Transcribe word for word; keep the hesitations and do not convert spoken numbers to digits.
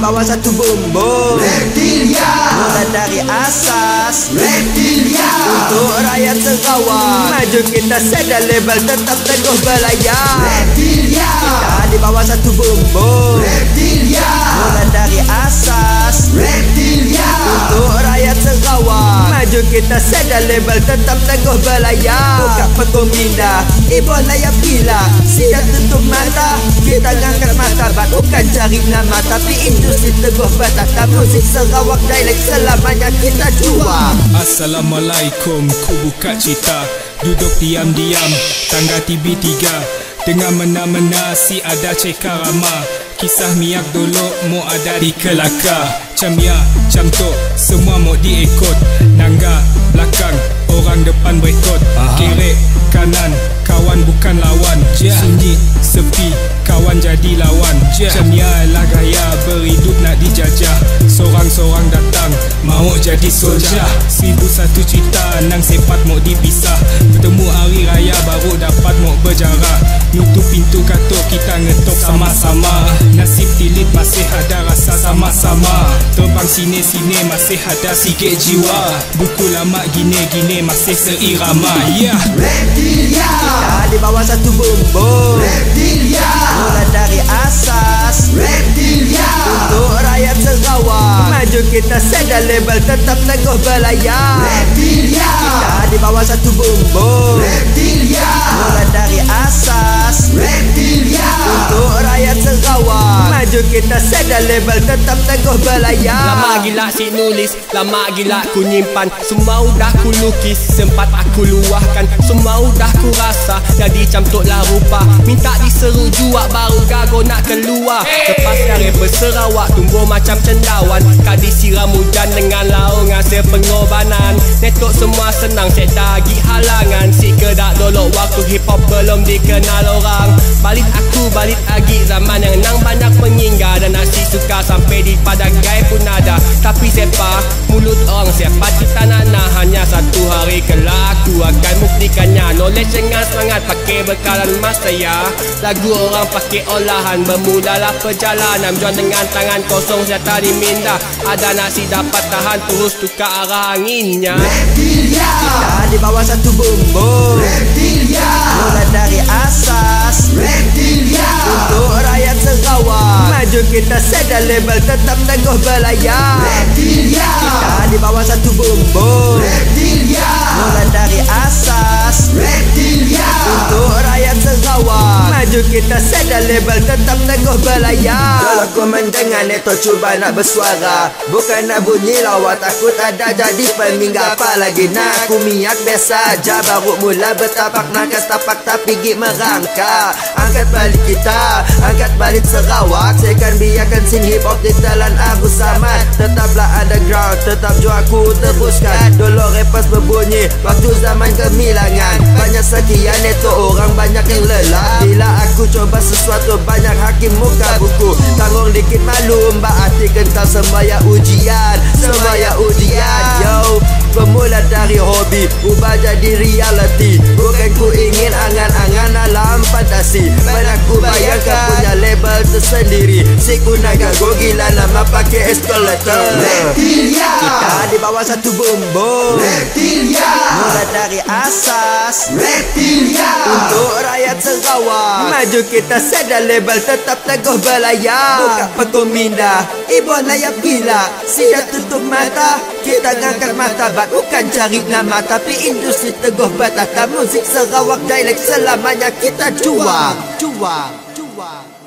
bawah satu bumbung. Reptilia, mulai dari asas. Reptilia, untuk rakyat Sarawak, maju kita sedar label tetap teguh berlayar. Reptilia, Kita di bawah satu bumbung. Reptilia, mulai dari asas. Reptilia, untuk rakyat Sarawak, maju kita sedar label tetap teguh berlayar. Buka pengguna, ibu layar bila siap tutup mata. Kita ngangkat martabat, bukan cari nama, tapi industri teguh bertata. Musik Sarawak dialek selamanya kita jual. Assalamualaikum, ku buka cerita. Duduk diam-diam, tangga T V tiga. Dengan mena-mena si ada cekar ramah. Kisah miak dulu mau ada di Kelakar. Cam ya, cam tu, semua mau diikut. Nangga, belakang, orang depan berikut. Kiri, kanan, kawan bukan lawan. Sunyi, sepi, kawan jadi lawan. Cam ya lah gaya berhidup nak dijajah. Sorang-sorang datang, mau jadi soldier. Seribu satu cerita, nang sepat mau dipisah. Bertemu hari raya baru dapat mau berjarah. Nutup pintu katuk kita ngetok sama-sama. Nasib tilit masih ada rasa sama-sama. Terbang sini-sini masih ada sikit jiwa. Buku lama gini-gini masih seirama. Ya yeah. Reptilia, Kita di bawah satu bumbung. Reptilia, mulai dari asas. Reptilia, untuk rakyat Sarawak, maju kita sedar label tetap teguh berlayar. Reptilia, Kita di bawah satu bumbung. Reptilia, mulai dari asas. Reptilia, untuk rakyat Sarawak, maju kita sedar label tetap teguh berlayar. Lama gila si nulis, lama gila ku nyimpan. Semua udah ku lukis, sempat aku luahkan. Semua udah ku rasa, jadi camtuklah rupa. Minta diseru juak, baru gago nak keluar. Lepas dari berserawak, tumbuh macam cendawan. Kak disiram hujan dengan laung hasil pengorbanan. Netok semua senang, set dagi halangan. Si kedak dolok waktu hip hop belum dikenal orang. Balik aku, balik lagi zaman yang nang banyak pengingat. Dan nasi suka sampai di padagai pun ada. Tapi sepa mulut orang siapa cita nana. Hanya satu hari kelak aku akan buktikannya. Knowledge dengan semangat pakai bekalan masa ya. Lagu orang pakai olahan, bermulalah perjalanan. Jual dengan tangan kosong senjata diminda. Ada nasi dapat tahan, terus tukar arah anginnya. Reptilia, Kita di bawah satu bumbung. Reptilia, mulai dari asas. Reptilia, untuk rakyat Sarawak, maju kita sedar label tetap teguh berlayar. Reptilia, Kita di bawah satu bumbung. Reptilia, mulai dari asas. Reptilia, untuk rakyat Sarawak, maju kita sedar label tetap teguh berlayar. Kalau kau mendengar neto cuba nak bersuara, bukan nak bunyi lawak, takut ada jadi peminggat. Apalagi nak aku miak biasa aja, baru mula bertapak nak tapak tapi gig merangkak. Angkat balik kita, angkat balik Sarawak. Saya kan biarkan sin hip hop ditelan aku samat. Tetaplah underground, tetap jua aku teruskan. Dulu rappers berbunyi waktu zaman kemilangan. Banyak sekian itu orang banyak yang lelah. Bila aku coba sesuatu banyak hakim muka buku. Tanggung dikit malu mbak hati kental semaya ujian. Semaya ujian yo. Bermula dari hobi, ubah jadi reality. Bukan ku ingin angan-angan alam fantasi. Mana ku bayangkan punya label tersendiri. Si ku naga go gila nama pakai escalator. Reptilia, Kita di bawah satu bumbung. Reptilia, mulai dari asas. Reptilia, untuk rakyat Sarawak, maju kita sedar label tetap teguh berlayar. Buka pengguna, ibu layar bila siap tutup mata. Kita ngangkat martabat, bukan cari nama, tapi industri teguh bertata. Musik Sarawak dialek selamanya kita jual. Jual, jual.